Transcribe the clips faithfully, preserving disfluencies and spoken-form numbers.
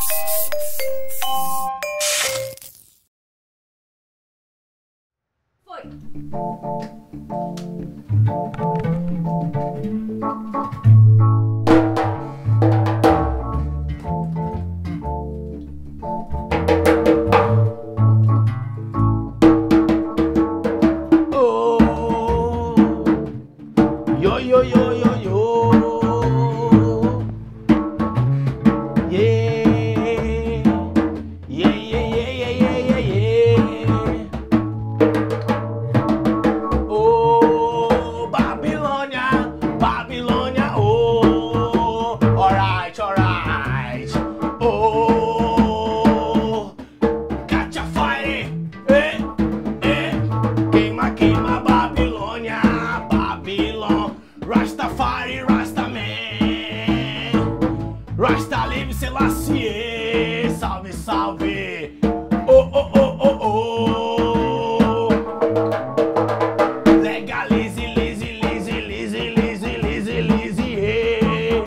Rasta livre, Selassie, salve, salve. Oh, oh, oh, oh, oh. Legalize, lise, lise, lise, lise, lise, lise, yeah.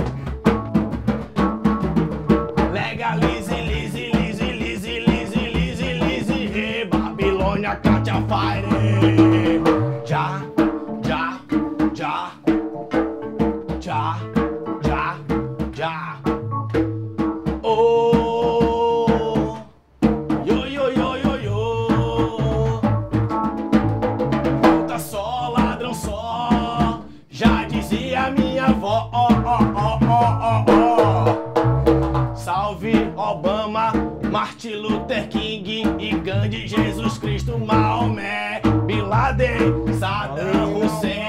Legalize, lise, lise, lise, lise, lise, lise, yeah. Babilônia, catch a fire. Já, já, já, já, já, já. Oh, yo, yo, yo, yo, yo. Puta só, ladrão só, já dizia minha avó. Oh, oh, oh, oh, oh, oh. Salve Obama, Martin Luther King e Gandhi, Jesus Cristo, Maomé, Bin Laden, Saddam Hussein.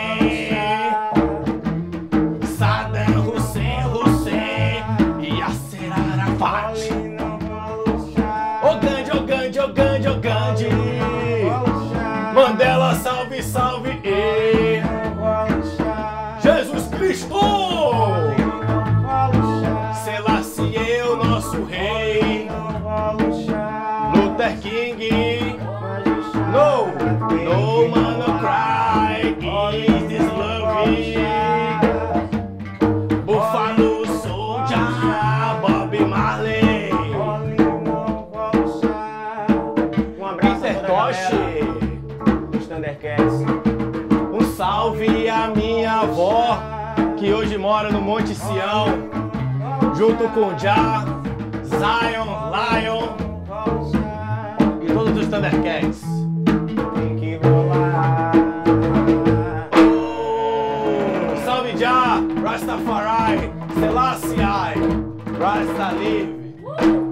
Ô Gandhi, ô Gandhi, ô Gandhi, ô Gandhi. Mandela, salve, salve, e Jesus Cristo. Selassie, o nosso rei. Luther King. No, no man no cry. Is this love? Buffalo Soldier, Bob Marley. Um salve à minha avó, que hoje mora no Monte Sião, junto com Jah, Zion, Lion e todos os Thundercats. Tem que rolar. Oh, salve Jah, Rastafari, Selassie, Rasta livre.